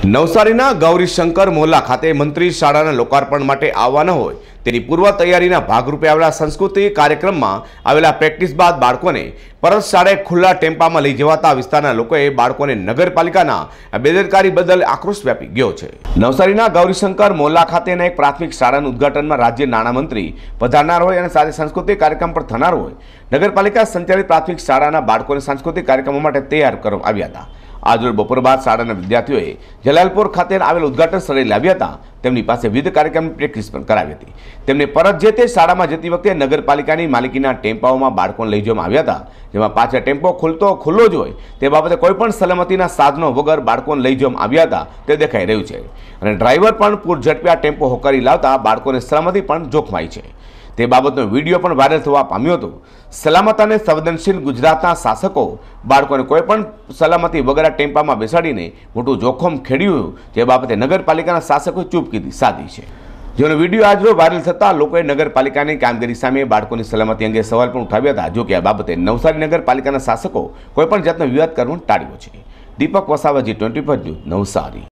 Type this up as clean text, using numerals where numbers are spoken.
નવસારીના ગૌરીશંકર મોહલ્લા ખાતે મંત્રી શાળાના લોકાર્પણ માટે આવવાના હોય તેની પૂર્વ તૈયારીના ભાગરૂપે આવેલા સંસ્કૃતિ કાર્યક્રમમાં આવેલા પ્રેક્ટિસ બાદ બાળકોને પરત શાળાએ ખુલ્લા ટેમ્પામાં લઈ જવાતા વિસ્તારના લોકોએ બાળકોને નગરપાલિકાના બેદરકારી બદલ આક્રોશ વ્યાપી ગયો છે। નવસારીના ગૌરીશંકર મોહલ્લા ખાતેના એક પ્રાથમિક શાળાના ઉદ્ઘાટનમાં રાજ્ય નાણામંત્રી પધારનાર હોય અને સાથે સાંસ્કૃતિક કાર્યક્રમ પણ થનાર હોય નગરપાલિકા સંચાલિત પ્રાથમિક શાળાના બાળકોને સાંસ્કૃતિક કાર્યક્રમો માટે તૈયાર કરવામાં આવ્યા હતા। આજરોજ બપોર બાદ શાળાના વિદ્યાર્થીઓએ જલાલપુર ખાતે આવેલ ઉદ્ઘાટન સ્થળે લાવ્યા હતા। તેમની પાસે વિવિધ કાર્યક્રમની પ્રેક્ટિસ પણ કરાવી હતી। તેમને પરત જે તે શાળામાં જતી વખતે નગરપાલિકાની માલિકીના ટેમ્પાઓમાં બાળકોને લઈ જવામાં આવ્યા હતા, જેમાં પાછળ ટેમ્પો ખુલ્લો જ હોય તે બાબતે કોઈપણ સલામતીના સાધનો વગર બાળકોને લઈ જવામાં આવ્યા હતા તે દેખાઈ રહ્યું છે અને ડ્રાઈવર પણ પૂર ઝડપે આ ટેમ્પો હોકારી લાવતા બાળકોની સલામતી પણ જોખમાઈ છે। તે બાબતનો વિડીયો પણ વાયરલ થવા પામ્યો હતો। સલામત અને સંવેદનશીલ ગુજરાતના શાસકો બાળકોને કોઈપણ સલામતી વગર ટેમ્પામાં બેસાડીને મોટું જોખમ ખેડ્યું તે બાબતે નગરપાલિકાના શાસકોએ ચૂપકીદી સાધી છે, જેનો વિડીયો આજરોજ વાયરલ થતાં લોકોએ નગરપાલિકાની કામગીરી સામે બાળકોની સલામતી અંગે સવાલ પણ ઉઠાવ્યા હતા। જો કે આ બાબતે નવસારી નગરપાલિકાના શાસકો કોઈપણ જાતનો વિવાદ કરવાનું ટાળ્યો છે। Deepak Vasava, G24 news, Navsari.